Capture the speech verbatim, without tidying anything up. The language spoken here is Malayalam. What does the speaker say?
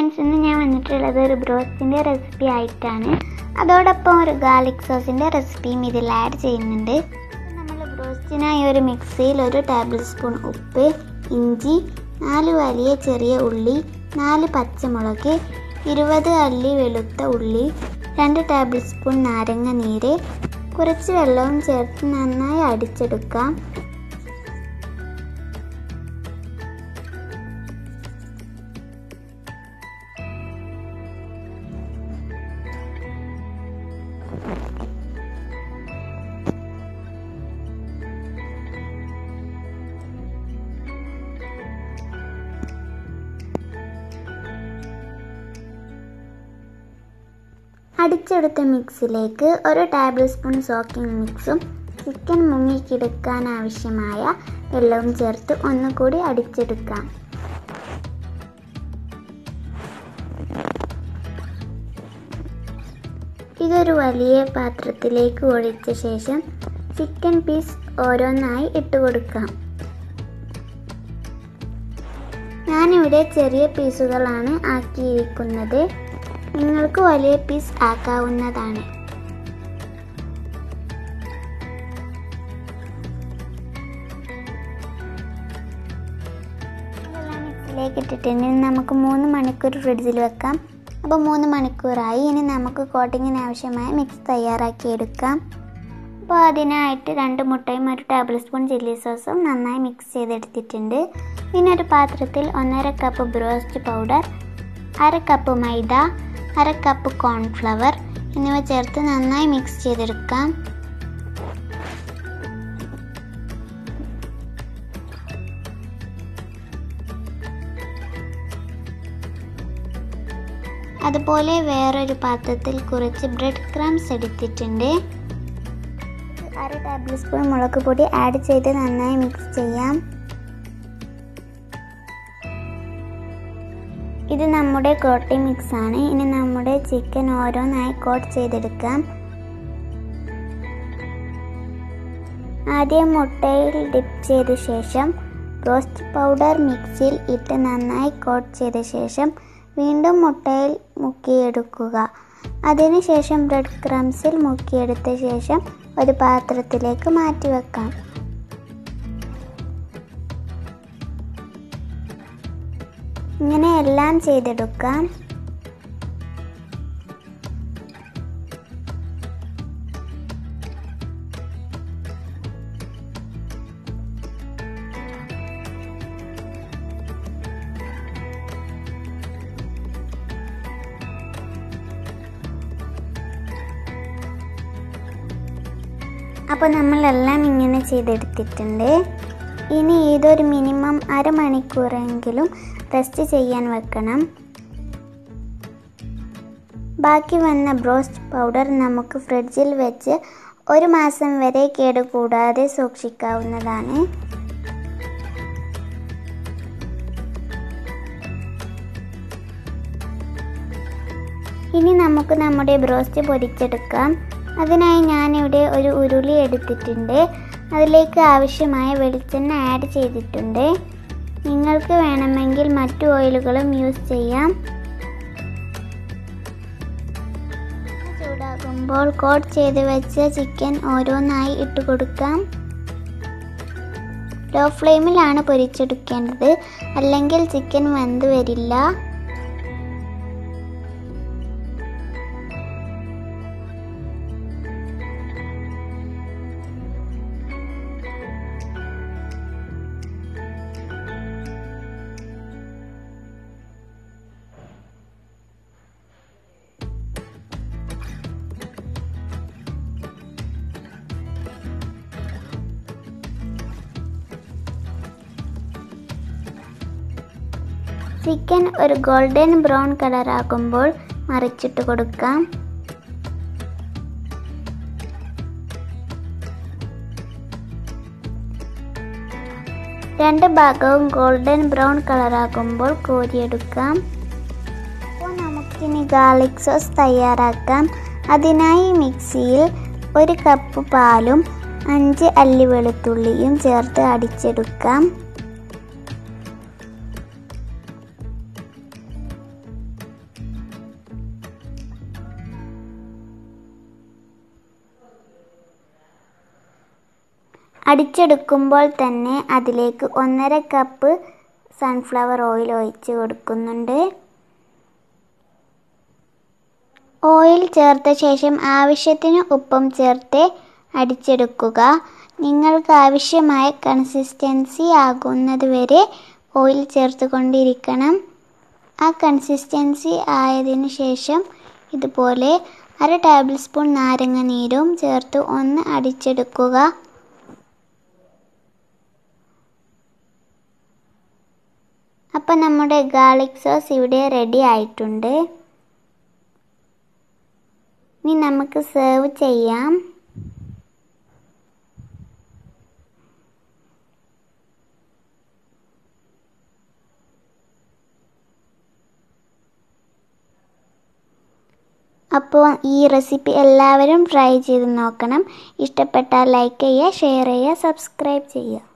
ഫ്രണ്ട്സ്, ഇന്ന് ഞാൻ വന്നിട്ടുള്ളത് ഒരു ബ്രോസ്റ്റിൻ്റെ റെസിപ്പി ആയിട്ടാണ്. അതോടൊപ്പം ഒരു ഗാർലിക് സോസിൻ്റെ റെസിപ്പിയും ഇതിൽ ആഡ് ചെയ്യുന്നുണ്ട്. നമ്മൾ ബ്രോസ്റ്റിനായി ഒരു മിക്സിയിൽ ഒരു ടേബിൾ സ്പൂൺ ഉപ്പ്, ഇഞ്ചി, നാല് വലിയ ചെറിയ ഉള്ളി, നാല് പച്ചമുളക്, ഇരുപത് അല്ലി വെളുത്ത ഉള്ളി, രണ്ട് ടേബിൾ സ്പൂൺ നാരങ്ങ നീര്, കുറച്ച് വെള്ളവും ചേർത്ത് നന്നായി അടിച്ചെടുക്കാം. അടിച്ചെടുത്ത മിക്സിലേക്ക് ഒരു ടേബിൾ സ്പൂൺ സോക്കിംഗ് മിക്സും ചിക്കൻ മുങ്ങിക്കിടക്കാൻ ആവശ്യമായ വെള്ളവും ചേർത്ത് ഒന്നുകൂടി അടിച്ചെടുക്കാം. ഇതൊരു വലിയ പാത്രത്തിലേക്ക് ഒഴിച്ച ശേഷം ചിക്കൻ പീസ് ഓരോന്നായി ഇട്ട് കൊടുക്കാം. ഞാനിവിടെ ചെറിയ പീസുകളാണ് ആക്കിയിരിക്കുന്നത്. നിങ്ങൾക്ക് വലിയ പീസ് ആക്കാവുന്നതാണ്. ഇതെല്ലാം മിക്സിയിലേക്ക് ഇട്ടിട്ടുണ്ട്. നമുക്ക് മൂന്ന് മണിക്കൂർ ഫ്രിഡ്ജിൽ വെക്കാം. അപ്പോൾ മൂന്ന് മണിക്കൂറായി. ഇനി നമുക്ക് കോട്ടിങ്ങിന് ആവശ്യമായ മിക്സ് തയ്യാറാക്കി എടുക്കാം. അപ്പോൾ അതിനായിട്ട് രണ്ട് മുട്ടയും ഒരു ടേബിൾ സ്പൂൺ ചില്ലി സോസും നന്നായി മിക്സ് ചെയ്തെടുത്തിട്ടുണ്ട്. പിന്നെ ഒരു പാത്രത്തിൽ ഒന്നര കപ്പ് ബ്രോസ്റ്റ് പൗഡർ, അര കപ്പ് മൈദ, അര കപ്പ് കോൺഫ്ലവർ എന്നിവ ചേർത്ത് നന്നായി മിക്സ് ചെയ്തെടുക്കാം. അതുപോലെ വേറൊരു പാത്രത്തിൽ കുറച്ച് ബ്രെഡ് ക്രംസ് എടുത്തിട്ടുണ്ട്. അര ടേബിൾ സ്പൂൺ മുളക് പൊടി ആഡ് ചെയ്ത് നന്നായി മിക്സ് ചെയ്യാം. ഇത് നമ്മുടെ കോട്ടിംഗ് മിക്സ് ആണ്. ഇനി നമ്മുടെ ചിക്കൻ ഓരോന്നായി കോട്ട് ചെയ്തെടുക്കാം. ആദ്യം മുട്ടയിൽ ഡിപ്പ് ചെയ്ത ശേഷം റോസ്റ്റ് പൗഡർ മിക്സിയിൽ ഇട്ട് നന്നായി കോട്ട് ചെയ്ത ശേഷം വീണ്ടും മുട്ടയിൽ മുക്കിയെടുക്കുക. അതിനുശേഷം ബ്രെഡ് ക്രംസിൽ മുക്കിയെടുത്ത ശേഷം ഒരു പാത്രത്തിലേക്ക് മാറ്റി വെക്കാം. ഇങ്ങനെ എല്ലാം ചെയ്തെടുക്കാം. അപ്പോൾ നമ്മളെല്ലാം ഇങ്ങനെ ചെയ്തെടുത്തിട്ടുണ്ട്. ഇനി ഇതൊരു മിനിമം അരമണിക്കൂറെങ്കിലും റെസ്റ്റ് ചെയ്യാൻ വെക്കണം. ബാക്കി വന്ന ബ്രോസ്റ്റ് പൗഡർ നമുക്ക് ഫ്രിഡ്ജിൽ വെച്ച് ഒരു മാസം വരെ കേടുകൂടാതെ സൂക്ഷിക്കാവുന്നതാണ്. ഇനി നമുക്ക് നമ്മുടെ ബ്രോസ്റ്റ് പൊരിച്ചെടുക്കാം. അതിനായി ഞാനിവിടെ ഒരു ഉരുളി എടുത്തിട്ടുണ്ട്. അതിലേക്ക് ആവശ്യമായ വെളിച്ചെണ്ണ ആഡ് ചെയ്തിട്ടുണ്ട്. നിങ്ങൾക്ക് വേണമെങ്കിൽ മറ്റു ഓയിലുകളും യൂസ് ചെയ്യാം. ചൂടാകുമ്പോൾ കോട്ട് ചെയ്ത് വെച്ച ചിക്കൻ ഓരോന്നായി ഇട്ട് കൊടുക്കാം. ലോ ഫ്ലെയിമിലാണ് പൊരിച്ചെടുക്കേണ്ടത്, അല്ലെങ്കിൽ ചിക്കൻ വെന്ത് വരില്ല. ചിക്കൻ ഒരു ഗോൾഡൻ ബ്രൗൺ കളറാകുമ്പോൾ മറിച്ചിട്ട് കൊടുക്കാം. രണ്ട് ഭാഗവും ഗോൾഡൻ ബ്രൗൺ കളറാകുമ്പോൾ കോരിയെടുക്കാം. അപ്പോൾ നമുക്കിനി ഗാർലിക് സോസ് തയ്യാറാക്കാം. അതിനായി മിക്സിയിൽ ഒരു കപ്പ് പാലും അഞ്ച് അല്ലി വെളുത്തുള്ളിയും ചേർത്ത് അടിച്ചെടുക്കാം. അടിച്ചെടുക്കുമ്പോൾ തന്നെ അതിലേക്ക് ഒന്നര കപ്പ് സൺഫ്ലവർ ഓയിൽ ഒഴിച്ച് കൊടുക്കുന്നുണ്ട്. ഓയിൽ ചേർത്ത ശേഷം ആവശ്യത്തിന് ഉപ്പും ചേർത്ത് അടിച്ചെടുക്കുക. നിങ്ങൾക്ക് ആവശ്യമായ കൺസിസ്റ്റൻസി ആകുന്നത് വരെ ഓയിൽ ചേർത്ത് കൊണ്ടിരിക്കണം. ആ കൺസിസ്റ്റൻസി ആയതിനു ശേഷം ഇതുപോലെ അര ടേബിൾ സ്പൂൺ നാരങ്ങ നീരും ചേർത്ത് ഒന്ന് അടിച്ചെടുക്കുക. അപ്പോൾ നമ്മുടെ ഗാർലിക് സോസ് ഇവിടെ റെഡി ആയിട്ടുണ്ട്. ഇനി നമുക്ക് സെർവ് ചെയ്യാം. അപ്പോൾ ഈ റെസിപ്പി എല്ലാവരും ട്രൈ ചെയ്ത് നോക്കണം. ഇഷ്ടപ്പെട്ടാൽ ലൈക്ക് ചെയ്യുക, ഷെയർ ചെയ്യുക, സബ്സ്ക്രൈബ് ചെയ്യുക.